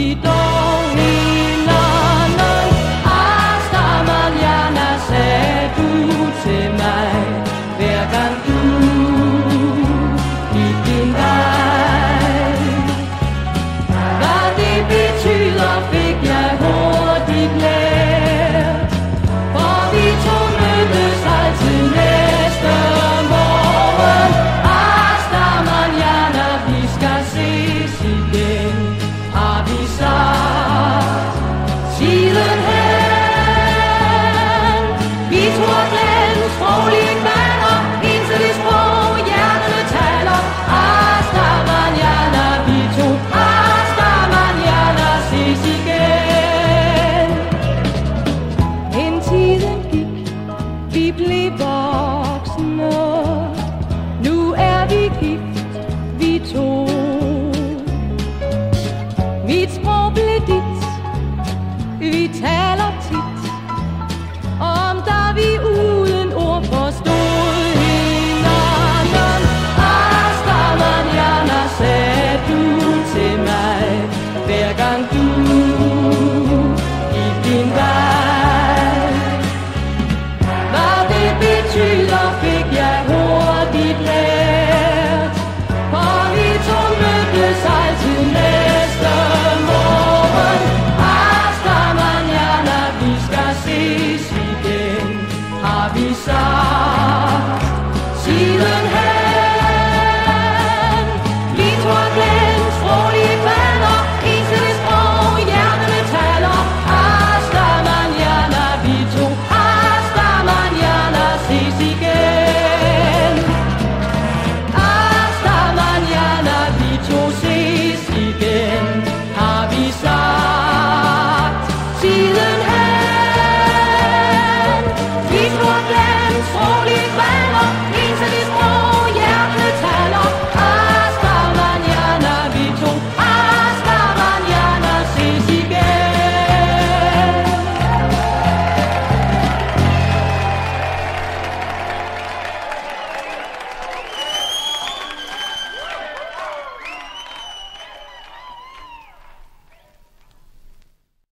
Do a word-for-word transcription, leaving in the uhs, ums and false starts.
vi dog hinanden. Hasta mañana, sagde du til mig, hver gang du gik din vej. Hvad det betyder, fik jeg hurtigt lært, for vi to mødtes altid næste morgen. Hasta mañana, vi skal ses igen, har vi sagt sidenhen. Vi to har glæden sproglige kvander, indtil det sprog hjertene taler. Hasta mañana, vi to, hasta mañana, ses igen. En tiden gik, vi blev voksne, nu er vi gift, vi to. Mit sprog blev dit, vi taler tit om, da vi uden ord forstod hinanden. Hasta mañana, sagde du til mig, hver gang du